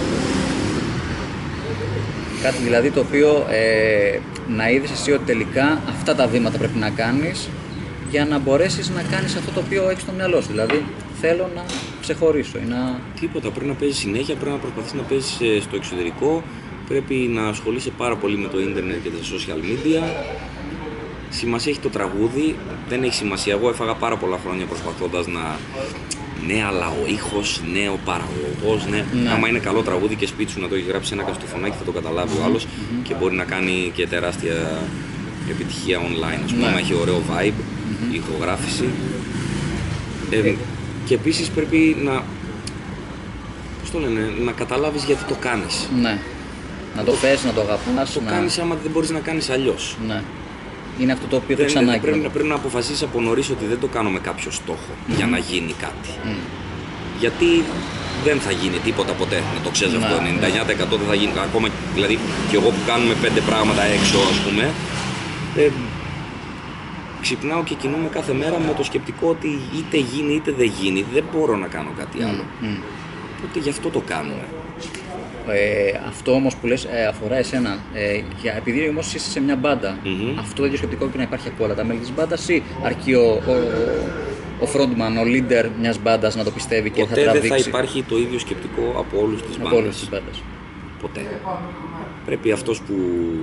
Κάτι δηλαδή το οποίο ε, να είδες εσύ ότι τελικά αυτά τα βήματα πρέπει να κάνεις για να μπορέσεις να κάνεις αυτό το οποίο έχεις στο μυαλό σου. Δηλαδή θέλω να ξεχωρίσω ή να... Τίποτα, πρέπει να παίζεις συνέχεια, πρέπει να προσπαθείς να παίζεις στο εξωτερικό, πρέπει να ασχολείσαι πάρα πολύ με το ίντερνετ και τα social media. Σημασία έχει το τραγούδι, δεν έχει σημασία. Εγώ έφαγα πάρα πολλά χρόνια προσπαθώντας να... Ναι, αλλά ο ήχος, ναι, ο παραγωγός, ναι. ναι. Άμα είναι καλό τραγούδι και σπίτι σου να το έχει γράψει ένα καστοφωνάκι, θα το καταλάβει mm-hmm. ο άλλος mm-hmm. και μπορεί να κάνει και τεράστια επιτυχία online. Ας πούμε, άμα έχει ωραίο vibe, mm-hmm. η ηχογράφηση. Ε, ε. Και επίσης πρέπει να, πώς το λένε, να καταλάβεις γιατί το κάνεις. Ναι. Να το θες, να το αγαπάς. Το να... κάνεις άμα δεν μπορείς να κάνεις αλλιώς. Ναι. Είναι αυτό το οποίο δεν, δεν ξανά πρέπει, πρέπει να αποφασίσεις από νωρίς ότι δεν το κάνω με κάποιο στόχο mm-hmm. για να γίνει κάτι. Mm. Γιατί δεν θα γίνει τίποτα ποτέ, να το ξέρεις αυτό. ενενήντα εννιά τοις εκατό δεν θα γίνει. Ακόμα δηλαδή και εγώ που κάνουμε πέντε πράγματα έξω, ας πούμε, ε, ξυπνάω και κινούμαι κάθε μέρα με το σκεπτικό ότι είτε γίνει είτε δεν γίνει. Δεν μπορώ να κάνω κάτι άλλο. Mm. Οπότε γι' αυτό το κάνουμε. Ε, αυτό όμως που λες ε, αφορά εσένα, ε, για, επειδή όμως είσαι σε μια μπάντα, mm-hmm. αυτό το ίδιο σκεπτικό πρέπει να υπάρχει από όλα τα μέλη της μπάντας ή αρκεί ο, ο, ο frontman, ο leader μιας μπάντας να το πιστεύει και ποτέ θα τραβήξει? Ποτέ δεν θα υπάρχει το ίδιο σκεπτικό από όλους τις από μπάντες. όλες τις μπάντες. Ποτέ. Πρέπει αυτός που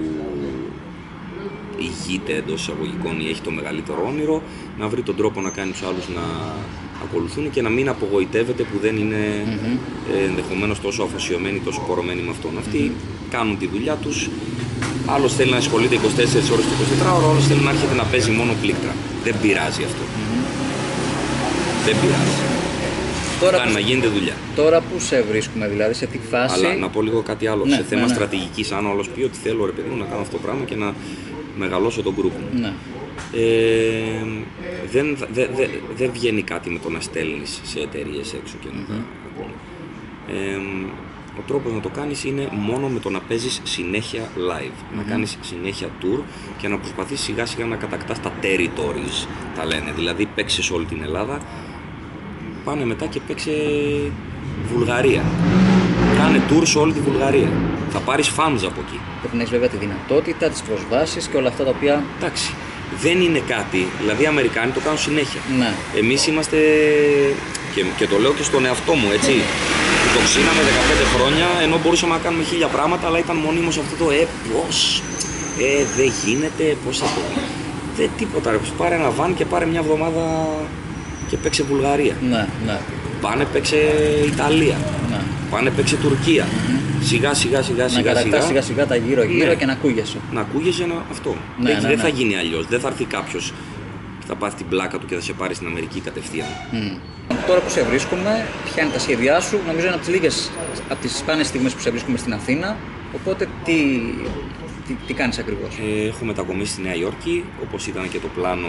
ηγείται εντός εισαγωγικών ή έχει το μεγαλύτερο όνειρο να βρει τον τρόπο να κάνει τους άλλους να ακολουθούν και να μην απογοητεύεται που δεν είναι mm-hmm. ε, ενδεχομένως τόσο αφοσιωμένοι, τόσο πορωμένοι με αυτόν. Αυτοί mm-hmm. κάνουν τη δουλειά τους. Άλλος θέλει να ασχολείται είκοσι τέσσερις ώρες το εικοσιτετράωρο, άλλος θέλει να έρχεται να παίζει μόνο πλήκτρα. Δεν πειράζει αυτό. Mm-hmm. Δεν πειράζει. Τώρα Κάνει που... να γίνεται δουλειά. Τώρα που σε βρίσκουμε, δηλαδή σε τι φάση. Αλλά να πω λίγο κάτι άλλο. Ναι, σε θέμα ναι, ναι. στρατηγικής, αν όλος πει ότι θέλω ρε παιδί μου να κάνω αυτό το πράγμα και να μεγαλώσω τον γκρουπ μου. Ναι. Ε, δεν, δε, δε, δε βγαίνει κάτι με το να στέλνεις σε εταιρείες έξω και να mm-hmm. τα ακούνε. Ε, ο τρόπος να το κάνεις είναι μόνο με το να παίζεις συνέχεια live, mm-hmm. να κάνεις συνέχεια tour και να προσπαθείς σιγά σιγά να κατακτάς τα territories, τα λένε, δηλαδή παίξεις όλη την Ελλάδα πάνε μετά και παίξε Βουλγαρία. Κάνε tour σε όλη τη Βουλγαρία. Θα πάρεις fans από εκεί. Πρέπει να έχεις βέβαια τη δυνατότητα, τις προσβάσεις και όλα αυτά τα οποία. Εντάξει. Δεν είναι κάτι. Δηλαδή οι Αμερικάνοι το κάνουν συνέχεια. Ναι. Εμείς είμαστε. Και, και το λέω και στον εαυτό μου, έτσι. Το ξύναμε δεκαπέντε χρόνια ενώ μπορούσαμε να κάνουμε χίλια πράγματα, αλλά ήταν μονίμως αυτό το ε, πώς. Ε, δεν γίνεται, πώς θα το. Δεν τίποτα. Ρε. Πάρε ένα βαν και πάρε μια εβδομάδα και παίξε Βουλγαρία. Ναι, ναι. Πάνε παίξε Ιταλία. Ναι. Πάνε παίξε Τουρκία. Mm-hmm. Σιγά σιγά σιγά σιγά. Να κατακτάς σιγά σιγά τα γύρω γύρω ναι. Και να ακούγεσαι. Να ακούγεσαι ένα... αυτό. Ναι, δεν ναι, δεν ναι. θα γίνει αλλιώς. Δεν θα έρθει κάποιος και θα πάθει την πλάκα του και θα σε πάρει στην Αμερική κατευθείαν. Mm. Τώρα που σε βρίσκουμε, ποια είναι τα σχέδιά σου? Νομίζω είναι από τις λίγες, από τις σπάνιες στιγμές που σε βρίσκουμε στην Αθήνα. Οπότε τι, τι, τι κάνεις ακριβώς? Ε, έχω μετακομίσει στη Νέα Υόρκη, όπως ήταν και το πλάνο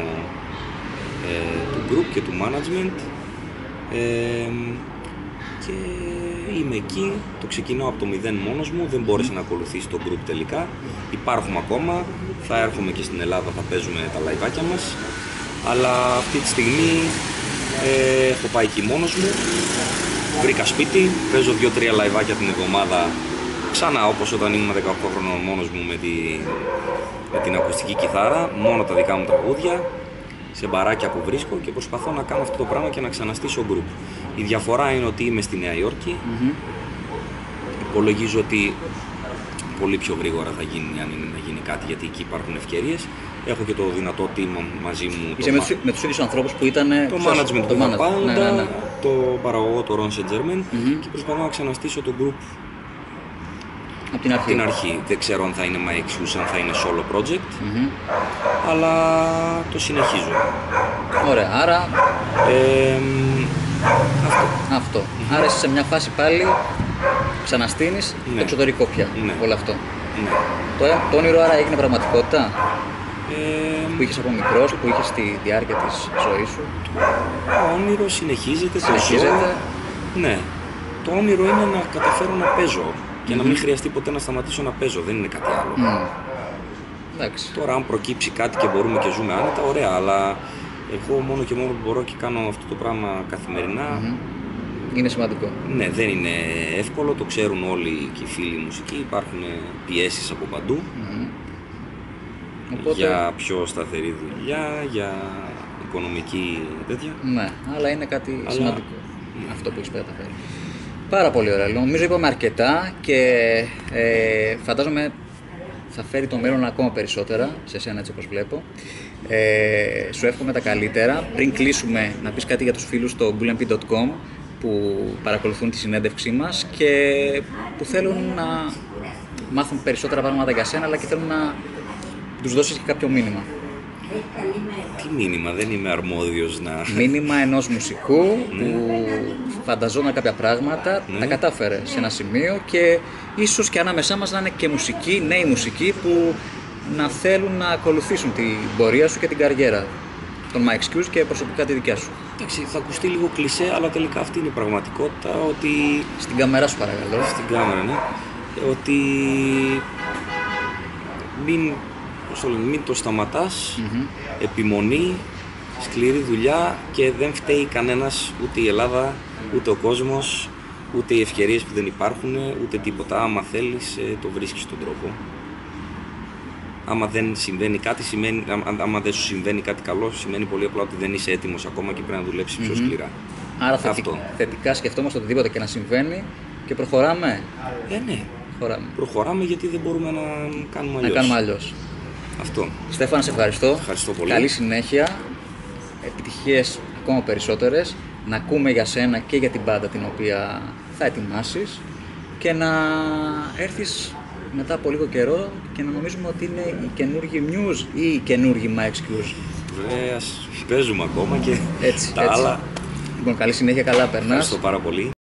ε, του group και του management. Ε, και είμαι εκεί, το ξεκινάω από το μηδέν μόνος μου, δεν μπόρεσε να ακολουθήσει το group τελικά. Υπάρχουμε ακόμα, θα έρχομαι και στην Ελλάδα, θα παίζουμε τα λαϊβάκια μας. Αλλά αυτή τη στιγμή ε, έχω πάει εκεί μόνος μου, βρήκα σπίτι, παίζω δύο τρία λαϊβάκια την εβδομάδα ξανά όπως όταν ήμουν δεκαοκτώ χρονών μόνος μου με, τη, με την ακουστική κιθάρα, μόνο τα δικά μου τραγούδια, σε μπαράκια που βρίσκω και προσπαθώ να κάνω αυτό το πράγμα και να ξαναστήσω group. Η διαφορά είναι ότι είμαι στη Νέα Υόρκη, mm-hmm. υπολογίζω ότι πολύ πιο γρήγορα θα γίνει αν είναι να γίνει κάτι, γιατί εκεί υπάρχουν ευκαιρίες. Έχω και το δυνατό team μαζί μου. Είσαι με, τους, με τους ίδιους ανθρώπους που ήταν. Το ποιος, management το του Πάντα, ναι, ναι, ναι. το παραγωγό, το Ron Saint-Germain mm-hmm. και προσπαθώ να ξαναστήσω το group από την αρχή. την αρχή. Δεν ξέρω αν θα είναι My Excuse, αν θα είναι solo project, mm-hmm. αλλά το συνεχίζω. Ωραία, άρα. Ε, αυτό. αυτό. Mm-hmm. Άρα είσαι σε μια φάση πάλι ξαναστείνεις ναι. το εξωτερικό πια. Ναι. Όλο αυτό. Ναι. Το, το όνειρο άρα έγινε πραγματικότητα. Ε, που είχες από μικρός, που είχες στη διάρκεια της ζωής σου. Το όνειρο συνεχίζεται. Συνεχίζεται. Ναι. Το όνειρο είναι να καταφέρω να παίζω και mm-hmm. να μην χρειαστεί ποτέ να σταματήσω να παίζω. Δεν είναι κάτι άλλο. Mm. Εντάξει. Τώρα, αν προκύψει κάτι και μπορούμε και ζούμε άνετα, ωραία. Αλλά εγώ μόνο και μόνο που μπορώ και κάνω αυτό το πράγμα καθημερινά. Mm-hmm. Είναι σημαντικό. Ναι, δεν είναι εύκολο. Το ξέρουν όλοι και οι φίλοι μουσικοί. Υπάρχουν πιέσεις από παντού. Mm-hmm. Οπότε... για πιο σταθερή δουλειά, για οικονομική τέτοια. Ναι, αλλά είναι κάτι αλλά... σημαντικό ναι. αυτό που έχεις καταφέρει. Πάρα πολύ ωραία. Νομίζω είπαμε αρκετά και ε, φαντάζομαι θα φέρει το μέλλον ακόμα περισσότερα σε εσένα έτσι όπως βλέπω. Ε, σου εύχομαι τα καλύτερα. Πριν κλείσουμε να πεις κάτι για τους φίλους στο μπουλ εμ πι τελεία κομ που παρακολουθούν τη συνέντευξή μας και που θέλουν να μάθουν περισσότερα πράγματα για σένα αλλά και θέλουν να τους δώσεις και κάποιο μήνυμα. Τι μήνυμα, δεν είμαι αρμόδιος να... Μήνυμα ενός μουσικού που φανταζόταν κάποια πράγματα, ναι. τα κατάφερε σε ένα σημείο και ίσως και ανάμεσά μας να είναι και μουσικοί, νέοι μουσικοί που να θέλουν να ακολουθήσουν την πορεία σου και την καριέρα των My Excuse και προσωπικά τη δικιά σου. Εντάξει, θα ακουστεί λίγο κλισέ, αλλά τελικά αυτή είναι η πραγματικότητα, ότι... Στην κάμερα σου παρακαλώ. Στην κάμερα, ναι. Ότι... Μην... μην το σταματάς, mm-hmm. επιμονή, σκληρή δουλειά και δεν φταίει κανένας, ούτε η Ελλάδα, ούτε ο κόσμος, ούτε οι ευκαιρίες που δεν υπάρχουν, ούτε τίποτα. Άμα θέλεις, το βρίσκεις τον τρόπο. Άμα δεν συμβαίνει κάτι, σημαίνει, άμα δεν σου συμβαίνει κάτι καλό, σημαίνει πολύ απλά ότι δεν είσαι έτοιμος ακόμα και πρέπει να δουλέψεις mm-hmm. πιο σκληρά. Άρα θετικά, θετικά σκεφτόμαστε οτιδήποτε και να συμβαίνει και προχωράμε. Ε, ναι. Προχωράμε. Προχωράμε γιατί δεν μπορούμε να κάνουμε αλλιώς. Να κάνουμε αλλιώς. Αυτό. Στέφανα, σε ευχαριστώ. Ευχαριστώ πολύ. Καλή συνέχεια. Επιτυχίες ακόμα περισσότερες. Να ακούμε για σένα και για την μπάντα την οποία θα ετοιμάσεις και να έρθεις μετά από λίγο καιρό και να νομίζουμε ότι είναι οι καινούργοι Muse ή οι καινούργοι My Excuse. Βέβαια, παίζουμε ακόμα και έτσι, τα έτσι. άλλα. Λοιπόν, καλή συνέχεια, καλά περνάς. Ευχαριστώ πάρα πολύ.